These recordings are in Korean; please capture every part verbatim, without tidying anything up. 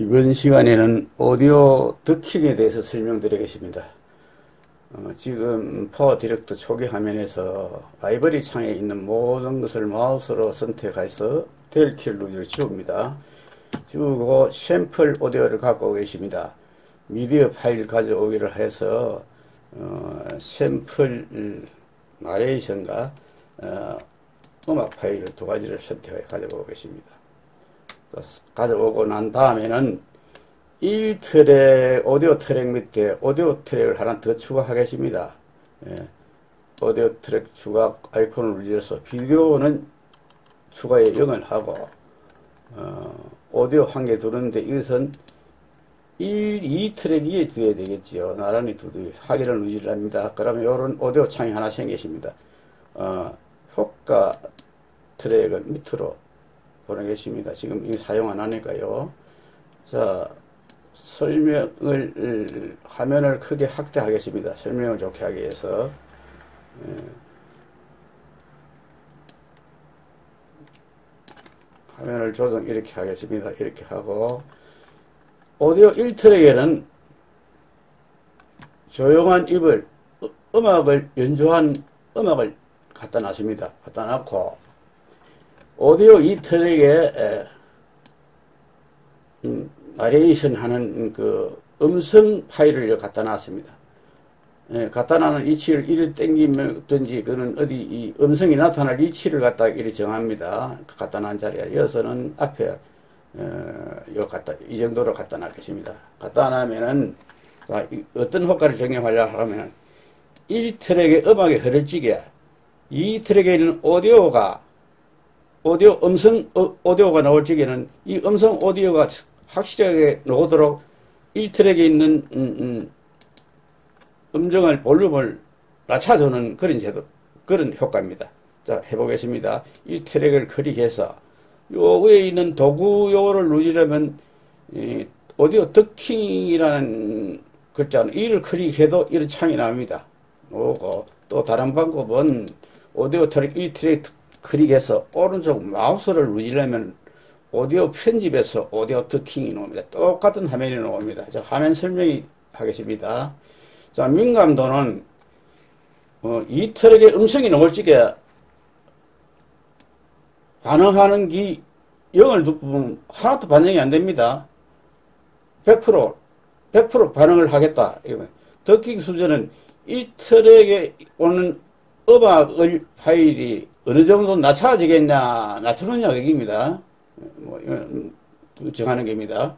이번 시간에는 오디오 더킹에 대해서 설명드리겠습니다. 어, 지금 파워 디렉터 초기 화면에서 라이브러리 창에 있는 모든 것을 마우스로 선택해서 델키를 누르고 지웁니다. 지우고 샘플 오디오를 갖고 계십니다. 미디어 파일 가져오기를 해서 어, 샘플 나레이션과 어, 음악 파일을 두 가지를 선택해 가져오고 계십니다. 가져오고 난 다음에는 이 트랙, 오디오 트랙 밑에 오디오 트랙을 하나 더 추가하겠습니다. 예, 오디오 트랙 추가 아이콘을 눌러서 비디오는 추가에 영을 하고, 어, 오디오 한 개 두는데 이것은 일, 이 트랙 위에 두어야 되겠지요. 나란히 두두 하기를 누르랍니다. 그러면 이런 오디오 창이 하나 생기십니다. 어, 효과 트랙을 밑으로 보내겠습니다. 지금 이 사용 안 하니까요. 자, 설명을, 화면을 크게 확대하겠습니다. 설명을 좋게 하기 위해서. 예. 화면을 조정 이렇게 하겠습니다. 이렇게 하고, 오디오 일 트랙에는 조용한 입을, 음악을 연주한 음악을 갖다 놨습니다. 갖다 놨고, 오디오 이 트랙에 음, 나레이션 하는 그 음성 파일을 갖다 놨습니다. 예, 갖다 놔는 위치를 이리 땡기든지 그는 어디 이 음성이 나타날 위치를 갖다 이리 정합니다. 갖다 놔 자리에 여기서는 앞에 어, 요 갖다 이 정도로 갖다 놨겠습니다. 갖다 놔면은 어떤 효과를 적용하려고 하면은 일 트랙의 음악이 흐를지게 이 트랙에 있는 오디오가 오디오 음성 어, 오디오가 나올 적에는 이 음성 오디오가 확실하게 나오도록 일 트랙에 있는 음, 음, 음정을 볼륨을 낮춰주는 그런 제도 그런 효과입니다. 자, 해보겠습니다. 일 트랙을 클릭해서 요 위에 있는 도구 요거를 누르려면 이, 오디오 더킹이라는 글자는 이를 클릭해도 이런 창이 나옵니다. 오고 또 다른 방법은 오디오 트랙 일 트랙 클릭해서 오른쪽 마우스를 누르려면 오디오 편집에서 오디오 더킹이 나옵니다. 똑같은 화면이 나옵니다. 자, 화면 설명이 하겠습니다. 자, 민감도는 어, 이 트랙의 음성이 나올 적에 반응하는 기 영을 누르면 하나도 반응이 안 됩니다. 백 퍼센트 백 퍼센트 반응을 하겠다. 이러면 더킹 수준은 이 트랙에 오는 음악을 파일이 어느 정도 낮춰지겠냐, 낮추느냐, 얘기입니다. 뭐, 정하는 겁니다.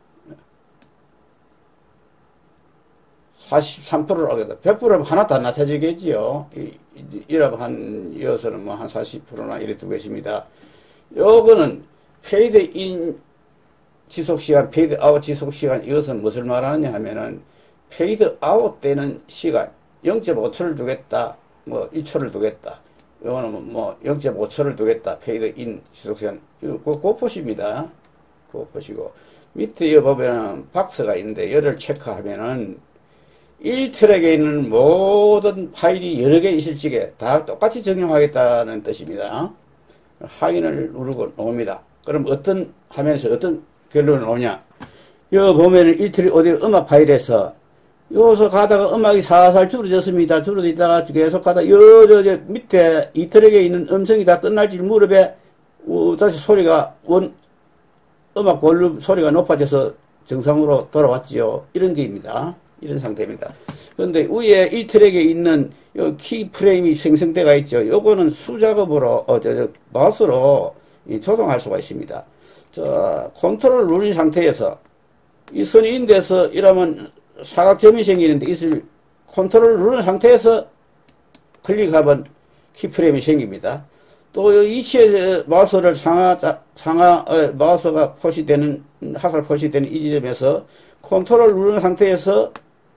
사십삼 퍼센트로 하겠다. 백 퍼센트면 하나도 안 낮춰지겠지요. 이라고 한, 이어서는 뭐 한 사십 퍼센트나 이래 두겠습니다. 요거는 페이드 인 지속시간, 페이드 아웃 지속시간, 이것은 무엇을 말하느냐 하면은, 페이드 아웃 되는 시간, 영 점 오 초를 두겠다, 뭐 일 초를 두겠다. 요거는 뭐 영 점 오 초를 두겠다. 페이드 인 지속시간. 이거 고포시입니다. 고포시고. 밑에 여 보면은 박스가 있는데 열을 체크하면은 일 트랙에 있는 모든 파일이 여러 개 있을 적에 다 똑같이 적용하겠다는 뜻입니다. 확인을 누르고 나옵니다. 그럼 어떤 화면에서 어떤 결론이 나오냐? 여기 보면은 일 트랙 오디오 음악 파일에서 여기서 가다가 음악이 살살 줄어졌습니다. 줄어들다가 계속 가다 여, 저, 저, 밑에 이 트랙에 있는 음성이 다 끝날지 무렵에, 어, 다시 소리가, 원, 음악 볼륨 소리가 높아져서 정상으로 돌아왔지요. 이런 게입니다. 이런 상태입니다. 그런데 위에 일 트랙에 있는 요 키 프레임이 생성되어 있죠. 요거는 수작업으로, 어, 저, 저, 마우스로 조정할 수가 있습니다. 자, 컨트롤 누른 상태에서 이 선이 인데서 이러면 사각점이 생기는데 이것을 컨트롤 누른 상태에서 클릭하면 키프레임이 생깁니다. 또 이 위치에 마우스를 상하, 상하, 어, 마우스가 표시되는, 화살 표시되는 이 지점에서 컨트롤 누른 상태에서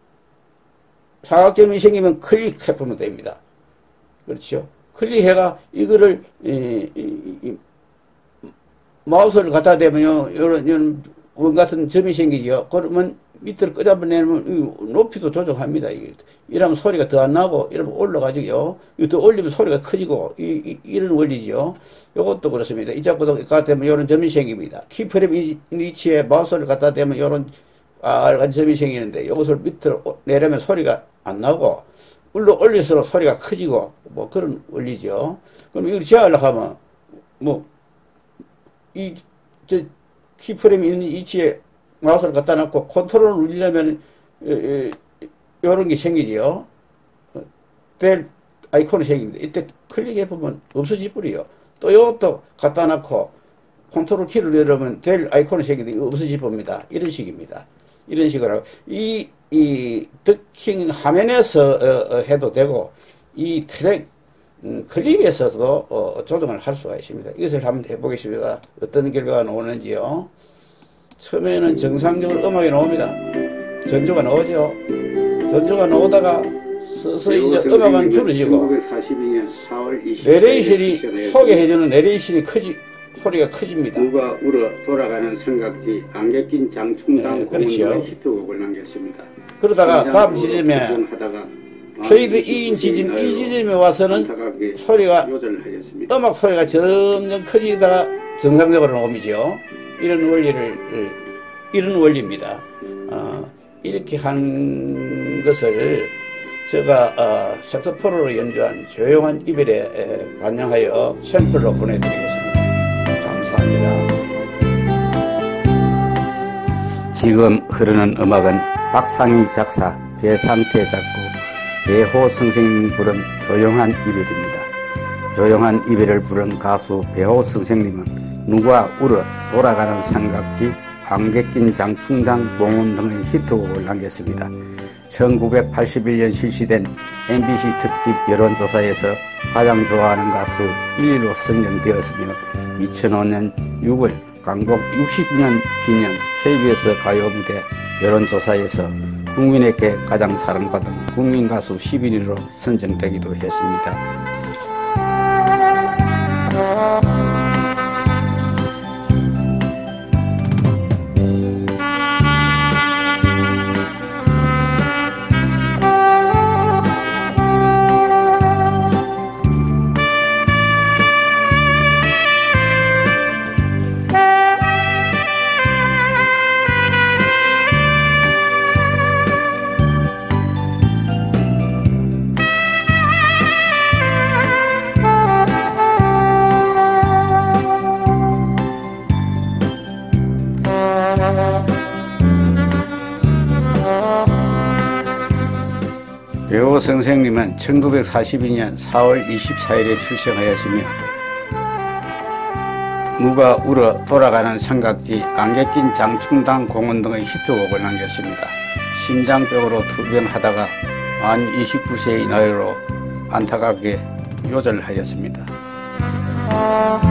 사각점이 생기면 클릭해보면 됩니다. 그렇죠. 클릭해가 이거를, 이, 이, 이, 마우스를 갖다 대면요, 이런, 이런 원 같은 점이 생기죠. 그러면 밑으로 끄잡아내면 높이도 조정합니다. 이게. 이러면 소리가 더 안 나고, 이러면 올라가지고요. 더 올리면 소리가 커지고, 이, 이, 이런 원리죠. 요것도 그렇습니다. 이 자꾸도 갖다 대면 이런 점이 생깁니다. 키프레임 위치에 마우스를 갖다 대면 이런 빨간 점이 생기는데, 요것을 밑으로 내려면 소리가 안 나고, 올려 올릴수록 소리가 커지고, 뭐 그런 원리죠. 그럼 이걸 제어하려고 하면, 뭐, 이, 저, 키프레임 있는 위치에 마우스를 갖다 놓고 컨트롤을 누르려면 이런 게 생기지요. 벨 아이콘이 생깁니다. 이때 클릭해보면 없어지 버려요. 또 이것도 갖다 놓고 컨트롤 키를 누르면 벨 아이콘이 생기는데 없어지 봅니다. 이런 식입니다. 이런 식으로 이, 이 더킹 화면에서 어, 어, 해도 되고 이 트랙 음, 클립에서도 어, 조정을 할 수가 있습니다. 이것을 한번 해보겠습니다. 어떤 결과가 나오는지요. 처음에는 정상적으로 음악이 나옵니다. 전주가 나오죠. 전주가 나오다가 서서히 이제 음악은 줄어지고 내레이션이 소개해주는 내레이션이 크지 소리가 커집니다. 누가 울어 돌아가는 삼각지 안개 낀 장충당 공원과 히트곡을 남겼습니다. 그러다가 다음 지점에 페이드 인 지점 이 지점에 와서는 소리가 음악 소리가 점점 커지다가 정상적으로 나오죠. 이런 원리를 이런 원리입니다. 어, 이렇게 한 것을 제가 어, 색소폰으로 연주한 조용한 이별에 반영하여 샘플로 보내드리겠습니다. 감사합니다. 지금 흐르는 음악은 박상희 작사, 배상태 작곡, 배호 선생님이 부른 조용한 이별입니다. 조용한 이별을 부른 가수 배호 선생님은 누가 울어 돌아가는 삼각지, 안개 낀 장충당 공원 등의 히트곡을 남겼습니다. 천구백팔십일 년 실시된 엠비씨 특집 여론조사에서 가장 좋아하는 가수 일 위로 선정되었으며 이천오 년 유월 강복 육십 년 기념 케이비에스 가요무대 여론조사에서 국민에게 가장 사랑받은 국민가수 십 위로 선정되기도 했습니다. 배호 선생님은 천구백사십이 년 사월 이십사일에 출생하였으며 누가 울어 돌아가는 삼각지, 안개 낀 장충당 공원 등의 히트곡을 남겼습니다. 심장병으로 투병하다가 만 이십구 세의 나이로 안타깝게 요절하였습니다.